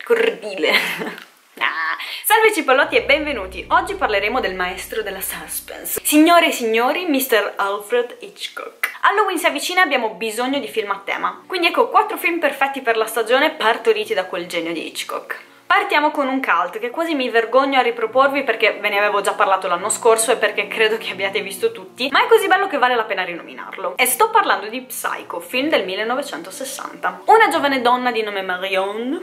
cortile. Salve cipollotti e benvenuti! Oggi parleremo del maestro della suspense. Signore e signori, Mr. Alfred Hitchcock. Halloween si avvicina e abbiamo bisogno di film a tema. Quindi ecco 4 film perfetti per la stagione partoriti da quel genio di Hitchcock. Partiamo con un cult che quasi mi vergogno a riproporvi perché ve ne avevo già parlato l'anno scorso e perché credo che abbiate visto tutti, ma è così bello che vale la pena rinominarlo. E sto parlando di Psycho, film del 1960. Una giovane donna di nome Marion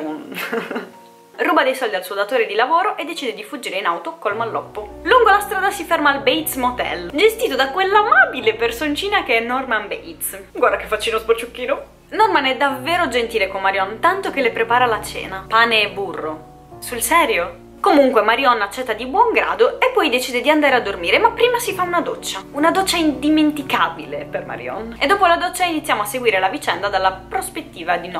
ruba dei soldi al suo datore di lavoro e decide di fuggire in auto col malloppo. Lungo la strada si ferma al Bates Motel, gestito da quell'amabile personcina che è Norman Bates. Guarda che faccino sporciucchino! Norman è davvero gentile con Marion, tanto che le prepara la cena. Pane e burro. Sul serio? Comunque Marion accetta di buon grado e poi decide di andare a dormire, ma prima si fa una doccia. Una doccia indimenticabile per Marion. E dopo la doccia iniziamo a seguire la vicenda dalla prospettiva di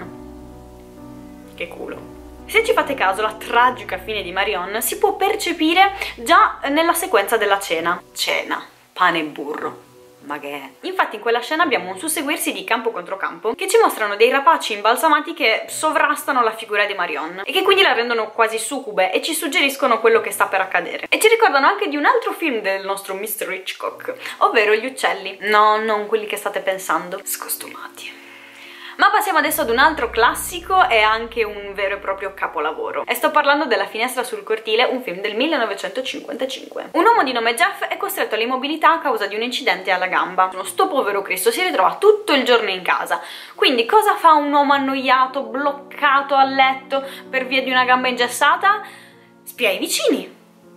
Norman. Che culo. Se ci fate caso, la tragica fine di Marion si può percepire già nella sequenza della cena. Cena, pane e burro. Ma che è? Infatti in quella scena abbiamo un susseguirsi di campo contro campo che ci mostrano dei rapaci imbalsamati che sovrastano la figura di Marion e che quindi la rendono quasi succube e ci suggeriscono quello che sta per accadere. E ci ricordano anche di un altro film del nostro Mr. Hitchcock, ovvero Gli uccelli. No, non quelli che state pensando, scostumati. Ma passiamo adesso ad un altro classico e anche un vero e proprio capolavoro. E sto parlando della Finestra sul cortile, un film del 1955. Un uomo di nome Jeff è costretto all'immobilità a causa di un incidente alla gamba. Sto povero Cristo si ritrova tutto il giorno in casa. Quindi cosa fa un uomo annoiato, bloccato a letto per via di una gamba ingessata? Spia i vicini.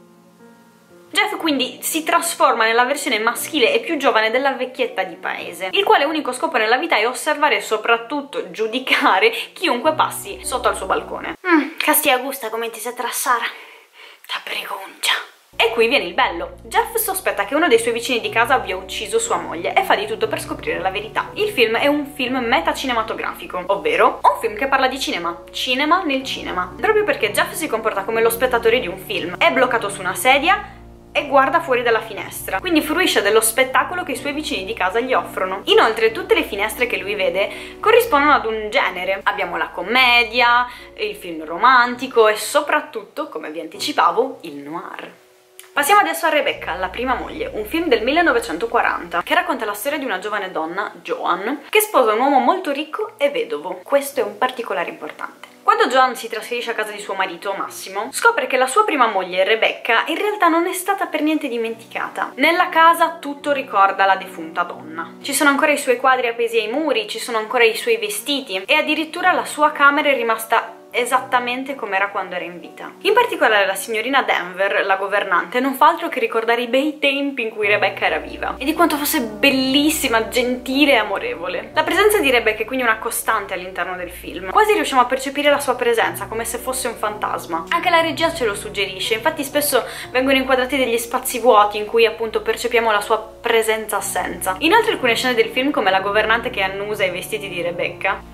Jeff quindi si trasforma nella versione maschile e più giovane della vecchietta di paese, il quale unico scopo nella vita è osservare e soprattutto giudicare chiunque passi sotto al suo balcone. Castia gusta come ti sei tra Sara. La pregoncia. E qui viene il bello. Jeff sospetta che uno dei suoi vicini di casa abbia ucciso sua moglie e fa di tutto per scoprire la verità. Il film è un film metacinematografico, ovvero un film che parla di cinema nel cinema. Proprio perché Jeff si comporta come lo spettatore di un film, è bloccato su una sedia e guarda fuori dalla finestra, quindi fruisce dello spettacolo che i suoi vicini di casa gli offrono. Inoltre tutte le finestre che lui vede corrispondono ad un genere. Abbiamo la commedia, il film romantico e soprattutto, come vi anticipavo, il noir. Passiamo adesso a Rebecca, la prima moglie, un film del 1940 che racconta la storia di una giovane donna, Joan, che sposa un uomo molto ricco e vedovo. Questo è un particolare importante. Quando Joan si trasferisce a casa di suo marito, Massimo, scopre che la sua prima moglie, Rebecca, in realtà non è stata per niente dimenticata. Nella casa tutto ricorda la defunta donna. Ci sono ancora i suoi quadri appesi ai muri, ci sono ancora i suoi vestiti e addirittura la sua camera è rimasta esattamente come era quando era in vita. In particolare la signorina Denver, la governante, non fa altro che ricordare i bei tempi in cui Rebecca era viva e di quanto fosse bellissima, gentile e amorevole. La presenza di Rebecca è quindi una costante all'interno del film. Quasi riusciamo a percepire la sua presenza come se fosse un fantasma. Anche la regia ce lo suggerisce, infatti spesso vengono inquadrati degli spazi vuoti in cui appunto percepiamo la sua presenza-assenza. Inoltre alcune scene del film, come la governante che annusa i vestiti di Rebecca,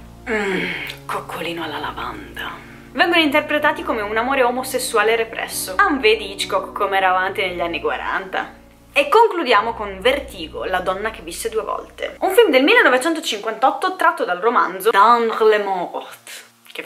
coccolino alla lavanda, vengono interpretati come un amore omosessuale represso. Vedi Hitchcock come era avanti negli anni 40? E concludiamo con Vertigo, la donna che visse 2 volte. Un film del 1958 tratto dal romanzo Dans le Morts. Che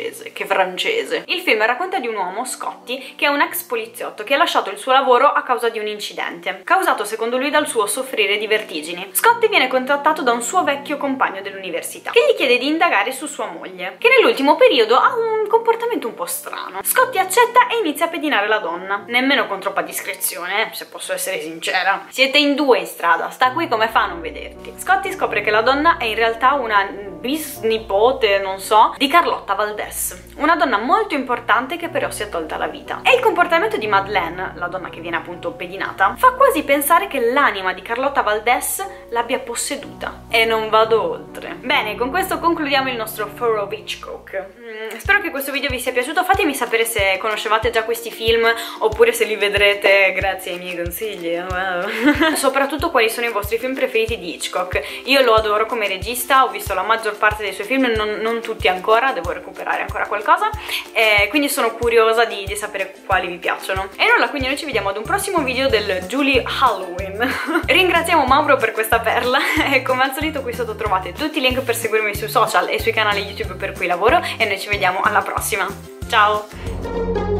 francese. Il film racconta di un uomo, Scotty, che è un ex poliziotto che ha lasciato il suo lavoro a causa di un incidente, causato secondo lui dal suo soffrire di vertigini. Scotty viene contattato da un suo vecchio compagno dell'università, che gli chiede di indagare su sua moglie, che nell'ultimo periodo ha un comportamento un po' strano. Scotty accetta e inizia a pedinare la donna, nemmeno con troppa discrezione, se posso essere sincera. Siete in 2 in strada, sta qui come fa a non vederti? Scotty scopre che la donna è in realtà una bisnipote, non so, di Carlotta Valdés, una donna molto importante che però si è tolta la vita. E il comportamento di Madeleine, la donna che viene appunto pedinata, fa quasi pensare che l'anima di Carlotta Valdés l'abbia posseduta. E non vado oltre. Bene, con questo concludiamo il nostro Fur of Hitchcock. Spero che questo video vi sia piaciuto, fatemi sapere se conoscevate già questi film oppure se li vedrete grazie ai miei consigli. Soprattutto quali sono i vostri film preferiti di Hitchcock. Io lo adoro come regista, ho visto la maggior maggior parte dei suoi film, non tutti ancora, devo recuperare ancora qualcosa, quindi sono curiosa di sapere quali vi piacciono. E nulla, quindi noi ci vediamo ad un prossimo video del Julie Halloween. Ringraziamo Mauro per questa perla e come al solito qui sotto trovate tutti i link per seguirmi sui social e sui canali YouTube per cui lavoro e noi ci vediamo alla prossima. Ciao!